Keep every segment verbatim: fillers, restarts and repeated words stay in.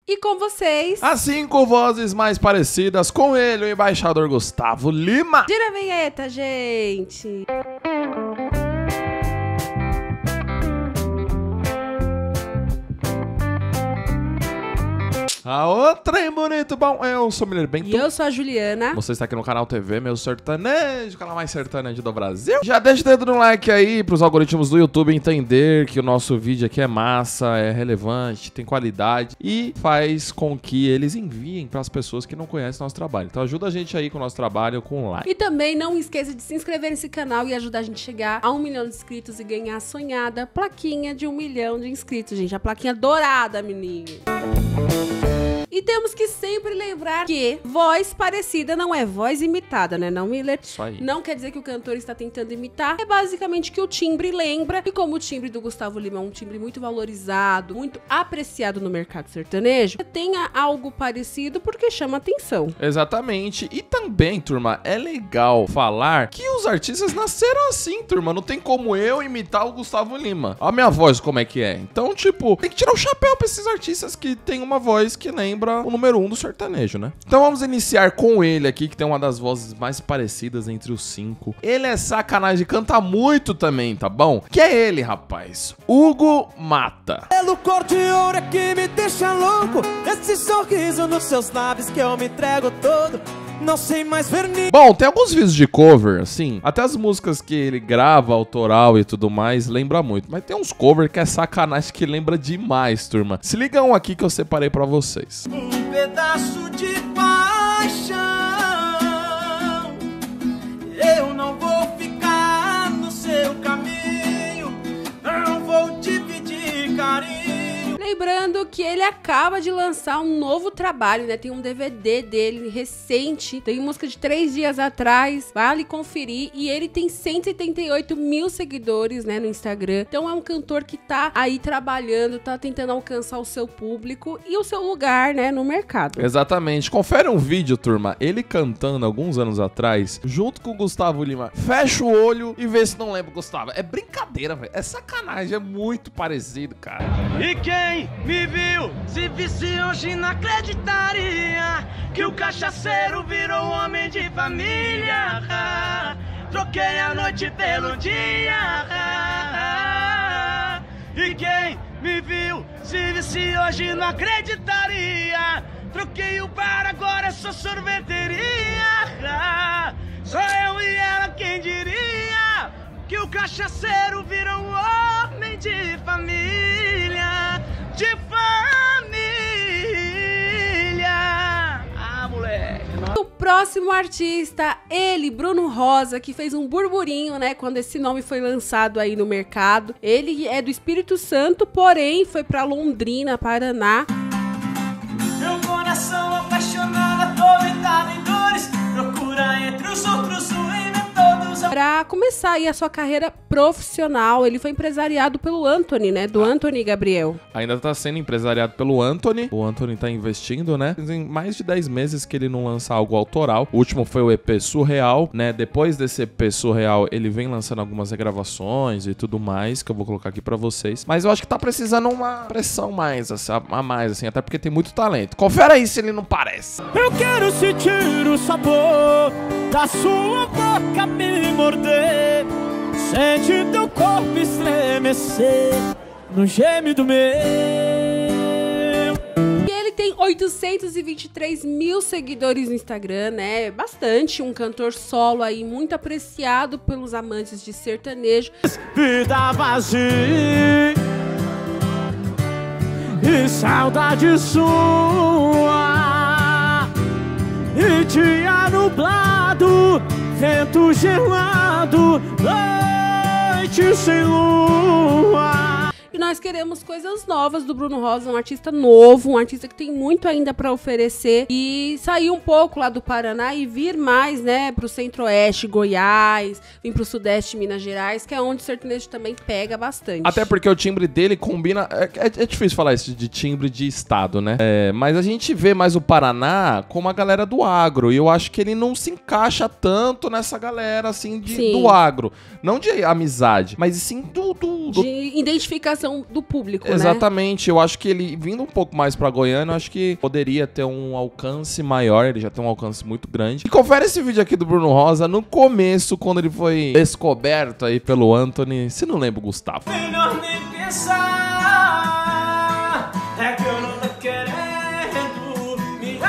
E com vocês, as cinco vozes mais parecidas com ele, o embaixador Gustavo Lima. Gira a vinheta, gente. A outra, hein, bonito, bom, eu sou o Miller Bento. E eu sou a Juliana. Você está aqui no canal T V, meu sertanejo, o canal mais sertanejo do Brasil. Já deixa o dedo no like aí pros algoritmos do YouTube entender que o nosso vídeo aqui é massa, é relevante, tem qualidade e faz com que eles enviem pras pessoas que não conhecem nosso trabalho. Então ajuda a gente aí com o nosso trabalho com o like. E também não esqueça de se inscrever nesse canal e ajudar a gente a chegar a um milhão de inscritos e ganhar a sonhada plaquinha de um milhão de inscritos, gente. A plaquinha dourada, menino. E temos que sempre lembrar que voz parecida não é voz imitada, né, não, Miller? Isso aí. Não quer dizer que o cantor está tentando imitar, é basicamente que o timbre lembra. E como o timbre do Gustavo Lima é um timbre muito valorizado, muito apreciado no mercado sertanejo, tenha algo parecido porque chama atenção. Exatamente. E também, turma, é legal falar que os artistas nasceram assim, turma. Não tem como eu imitar o Gustavo Lima. A minha voz como é que é. Então, tipo, tem que tirar o chapéu pra esses artistas que tem uma voz que lembra o número um do sertanejo, né? Então vamos iniciar com ele aqui, que tem uma das vozes mais parecidas entre os cinco. Ele é sacanagem, canta muito também, tá bom? Que é ele, rapaz, Hugo Mata. Pelo cor de ouro é que me deixa louco, esse sorriso nos seus lábios que eu me entrego todo. Não sei mais ver ninguém. Bom, tem alguns vídeos de cover, assim, até as músicas que ele grava, autoral e tudo mais, lembra muito. Mas tem uns covers que é sacanagem que lembra demais, turma. Se liga um aqui que eu separei pra vocês. Um pedaço de paixão, eu não vou ficar no seu caminho, não vou dividir carinho. Lembrando que ele acaba de lançar um novo trabalho, né? Tem um D V D dele recente, tem música de três dias atrás, vale conferir. E ele tem cento e setenta e oito mil seguidores, né, no Instagram. Então é um cantor que tá aí trabalhando, tá tentando alcançar o seu público e o seu lugar, né, no mercado. Exatamente. Confere um vídeo, turma, ele cantando alguns anos atrás, junto com o Gustavo Lima. Fecha o olho e vê se não lembra o Gustavo. É brincadeira, velho. É sacanagem, é muito parecido, cara. E quem me viu, se visse hoje não acreditaria que o cachaceiro virou homem de família. Troquei a noite pelo dia. E quem me viu, se visse hoje não acreditaria. Troquei o bar, agora sou sorveteria. Só eu e ela, quem diria que o cachaceiro virou homem de família. De família. Ah, moleque. O próximo artista, ele, Bruno Rosa, que fez um burburinho, né, quando esse nome foi lançado aí no mercado. Ele é do Espírito Santo, porém foi pra Londrina, Paraná. Meu coração apaixonado, atormentado em dores, procura entre os outros o Pra começar aí a sua carreira profissional. Ele foi empresariado pelo Anthony, né? Do ah. Anthony Gabriel. Ainda tá sendo empresariado pelo Anthony. O Anthony tá investindo, né? Tem mais de dez meses que ele não lança algo autoral. O último foi o E P Surreal, né? Depois desse E P Surreal, ele vem lançando algumas regravações e tudo mais, que eu vou colocar aqui pra vocês. Mas eu acho que tá precisando uma pressão mais, assim, a mais, assim, até porque tem muito talento. Confere aí se ele não parece. Eu quero sentir o sabor da sua boca me morder, sente teu corpo estremecer no gemido meu. E ele tem oitocentos e vinte e três mil seguidores no Instagram, né? Bastante, um cantor solo aí, muito apreciado pelos amantes de sertanejo. Vida vazia e saudade sua, e dia nublado, vento gelado, noite sem lua. E nós queremos coisas novas do Bruno Rosa, um artista novo, um artista que tem muito ainda pra oferecer. E sair um pouco lá do Paraná e vir mais, né, pro Centro-Oeste, Goiás, vir pro Sudeste, Minas Gerais, que é onde o sertanejo também pega bastante. Até porque o timbre dele combina... É, é, é difícil falar isso de timbre de estado, né? É, mas a gente vê mais o Paraná como a galera do agro. E eu acho que ele não se encaixa tanto nessa galera, assim, de, do agro. Não de amizade, mas sim do... do, do... de identificação reação do público, Exatamente, né? Eu acho que ele, vindo um pouco mais pra Goiânia, eu acho que poderia ter um alcance maior, ele já tem um alcance muito grande. E confere esse vídeo aqui do Bruno Rosa no começo, quando ele foi descoberto aí pelo Anthony. Se não lembra o Gustavo. Melhor nem pensar, é que eu não tô querendo me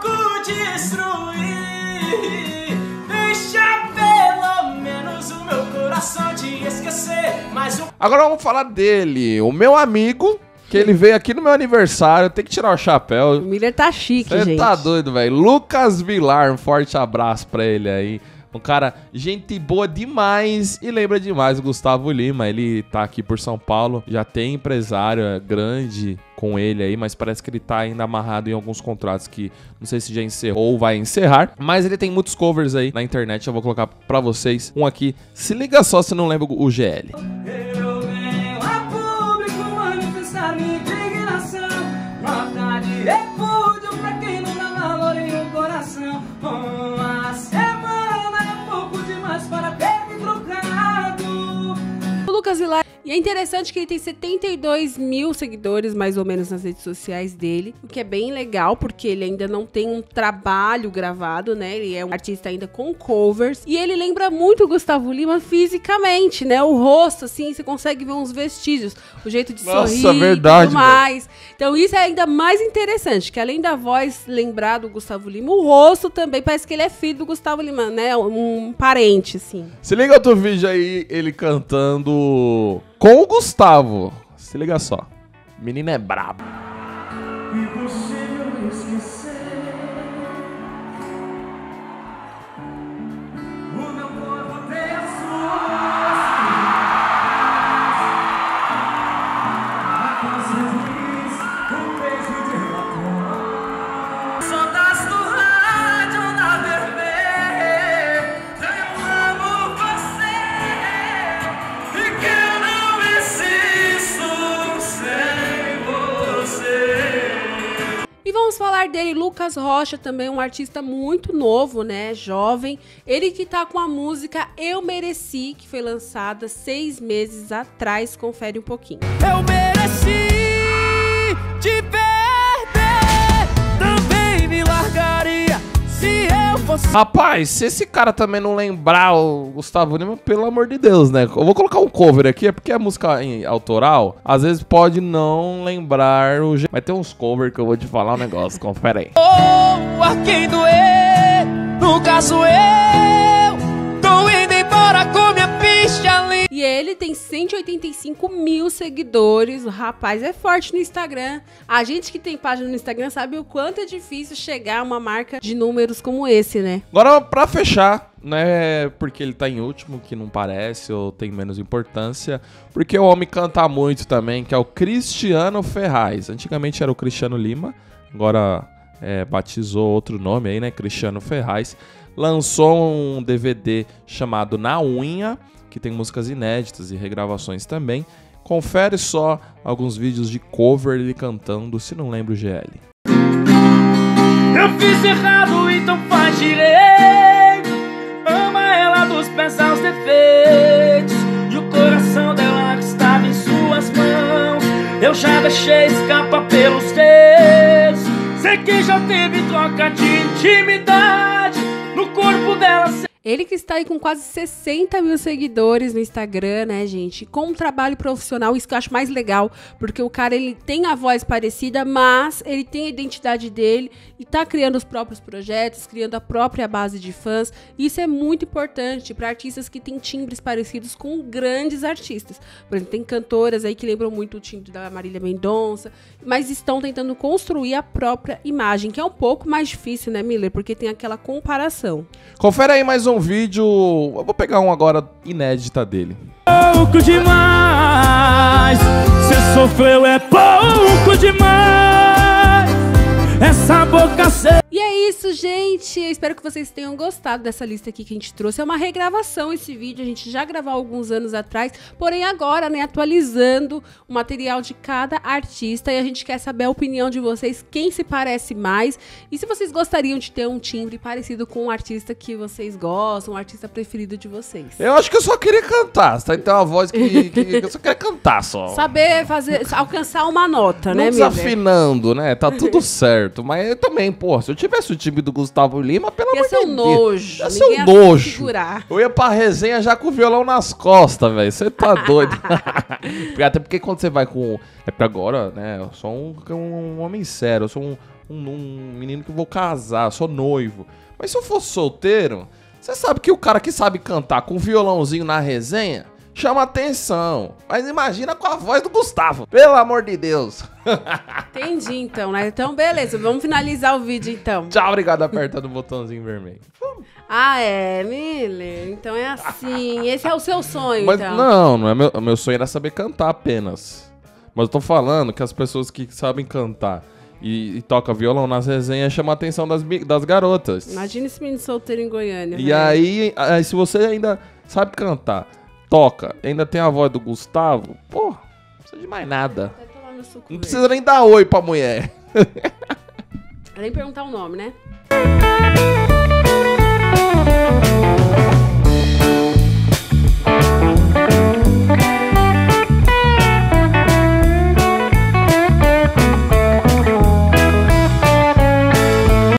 autodestruir. Deixa pelo menos o meu coração te esquecer. Mas o... Agora vamos falar dele, o meu amigo, que ele veio aqui no meu aniversário, tem que tirar o chapéu. O Miller tá chique, Cê gente. tá doido, velho. Lucas Vilar, um forte abraço pra ele aí. Um cara, gente boa demais e lembra demais o Gustavo Lima. Ele tá aqui por São Paulo, já tem empresário grande com ele aí, mas parece que ele tá ainda amarrado em alguns contratos que não sei se já encerrou ou vai encerrar. Mas ele tem muitos covers aí na internet, eu vou colocar pra vocês um aqui. Se liga só se não lembra o G L. Eu venho a público manifestar minha indignação, nota de repúdio pra quem não dá valor em um coração. Uma semana é pouco demais para ter me trocado. O Lucas Vilar, e é interessante que ele tem setenta e dois mil seguidores, mais ou menos, nas redes sociais dele, o que é bem legal, porque ele ainda não tem um trabalho gravado, né? Ele é um artista ainda com covers, e ele lembra muito o Gustavo Lima fisicamente, né? O rosto, assim, você consegue ver uns vestígios, o jeito de Nossa, sorrir verdade, e tudo mais. Então isso é ainda mais interessante, que além da voz lembrar do Gustavo Lima, o rosto também, parece que ele é filho do Gustavo Lima, né? Um parente, assim. Se liga outro vídeo aí, ele cantando com o Gustavo. Se liga só. Menino é brabo. Impossível esquecer o meu corpo tem as suas acusações, o beijo de batom, soltas do rádio na vermelha. Eu amo você e que eu não existo sem você. E vamos falar dele, Lucas Rocha, também um artista muito novo, né, jovem. Ele que tá com a música Eu Mereci, que foi lançada seis meses atrás, confere um pouquinho. Eu mereci te perder, também me largaria se eu fosse. Rapaz, se esse cara também não lembrar o Gustavo Lima, pelo amor de Deus, né? Eu vou colocar um cover aqui, é porque a música em autoral, às vezes pode não lembrar o... Mas tem uns covers que eu vou te falar um negócio, confere aí. Oh, a quem doer, no caso eu, tô indo embora com minha ficha linda. E ele tem cento e oitenta e cinco mil seguidores, o rapaz é forte no Instagram. A gente que tem página no Instagram sabe o quanto é difícil chegar a uma marca de números como esse, né? Agora, pra fechar, né, porque ele tá em último, que não parece, ou tem menos importância, porque o homem canta muito também, que é o Cristiano Ferraz. Antigamente era o Cristiano Lima, agora é, batizou outro nome aí, né, Cristiano Ferraz. Lançou um D V D chamado Na Unha, que tem músicas inéditas e regravações também. Confere só alguns vídeos de cover ele cantando, se não lembra o G L. Eu fiz errado, então faz direito. Ama ela dos pés aos defeitos, e o coração dela que estava em suas mãos eu já deixei escapar pelos dedos. Sei que já teve troca de intimidade no corpo dela. Ele que está aí com quase sessenta mil seguidores no Instagram, né, gente? Com um trabalho profissional, isso que eu acho mais legal, porque o cara, ele tem a voz parecida, mas ele tem a identidade dele e tá criando os próprios projetos, criando a própria base de fãs. Isso é muito importante para artistas que têm timbres parecidos com grandes artistas. Por exemplo, tem cantoras aí que lembram muito o timbre da Marília Mendonça, mas estão tentando construir a própria imagem, que é um pouco mais difícil, né, Miller? Porque tem aquela comparação. Confere aí mais um vídeo, eu vou pegar um agora inédita dele. Pouco demais, cê sofreu é pouco demais, essa boca seca. E é isso, isso, gente. Eu espero que vocês tenham gostado dessa lista aqui que a gente trouxe. É uma regravação esse vídeo, a gente já gravou alguns anos atrás, porém agora, né, atualizando o material de cada artista e a gente quer saber a opinião de vocês, quem se parece mais e se vocês gostariam de ter um timbre parecido com um artista que vocês gostam, um artista preferido de vocês. Eu acho que eu só queria cantar, você tá? Então uma voz que, que, que eu só queria cantar só. Saber fazer, alcançar uma nota, Não né, desafinando, né? Tá tudo certo. Mas eu também, pô, se eu tivesse o time do Gustavo Lima, pelo amor de Deus. Ia ser um nojo. Ia ser um Ninguém ia nojo. segurar. Eu ia pra resenha já com o violão nas costas, velho. Você tá doido. Até porque quando você vai com... É porque agora, né? Eu sou um, um homem sério. Eu sou um, um, um menino que vou casar. Eu sou noivo. Mas se eu fosse solteiro, você sabe que o cara que sabe cantar com um violãozinho na resenha chama atenção. Mas imagina com a voz do Gustavo. Pelo amor de Deus. Entendi, então, né? Então, beleza. Vamos finalizar o vídeo, então. Tchau, obrigado. Apertando o botãozinho vermelho. Ah, é, Miller? Então é assim. Esse é o seu sonho, Mas então. não, não é meu, meu sonho era saber cantar apenas. Mas eu tô falando que as pessoas que sabem cantar e, e tocam violão nas resenhas chamam a atenção das, das garotas. Imagina esse menino solteiro em Goiânia. E né? aí, aí, se você ainda sabe cantar, toca, ainda tem a voz do Gustavo, pô, não precisa de mais nada. Vai tomar no suco Não verde. precisa nem dar oi pra mulher. Nem perguntar o nome, né?